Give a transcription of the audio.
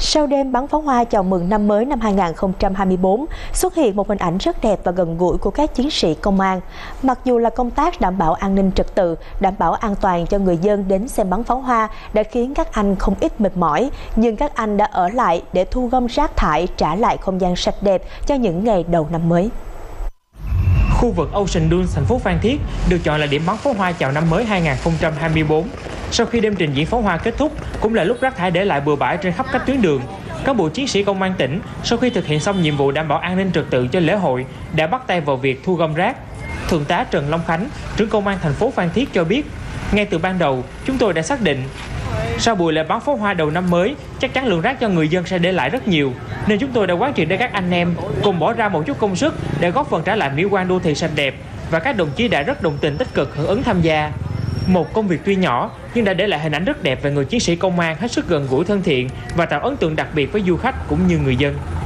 Sau đêm bắn pháo hoa chào mừng năm mới năm 2024, xuất hiện một hình ảnh rất đẹp và gần gũi của các chiến sĩ công an. Mặc dù là công tác đảm bảo an ninh trật tự, đảm bảo an toàn cho người dân đến xem bắn pháo hoa đã khiến các anh không ít mệt mỏi, nhưng các anh đã ở lại để thu gom rác thải, trả lại không gian sạch đẹp cho những ngày đầu năm mới. Khu vực Ocean Dunes, thành phố Phan Thiết được chọn là điểm bắn pháo hoa chào năm mới 2024. Sau khi đêm trình diễn pháo hoa kết thúc, cũng là lúc rác thải để lại bừa bãi trên khắp các tuyến đường. Cán bộ chiến sĩ công an tỉnh sau khi thực hiện xong nhiệm vụ đảm bảo an ninh trật tự cho lễ hội đã bắt tay vào việc thu gom rác. Thượng tá Trần Long Khánh, trưởng công an thành phố Phan Thiết cho biết, ngay từ ban đầu chúng tôi đã xác định sau buổi lễ bắn pháo hoa đầu năm mới, chắc chắn lượng rác cho người dân sẽ để lại rất nhiều, nên chúng tôi đã quán triệt để các anh em cùng bỏ ra một chút công sức để góp phần trả lại mỹ quan đô thị sạch đẹp, và các đồng chí đã rất đồng tình tích cực hưởng ứng tham gia. Một công việc tuy nhỏ nhưng đã để lại hình ảnh rất đẹp về người chiến sĩ công an hết sức gần gũi, thân thiện và tạo ấn tượng đặc biệt với du khách cũng như người dân.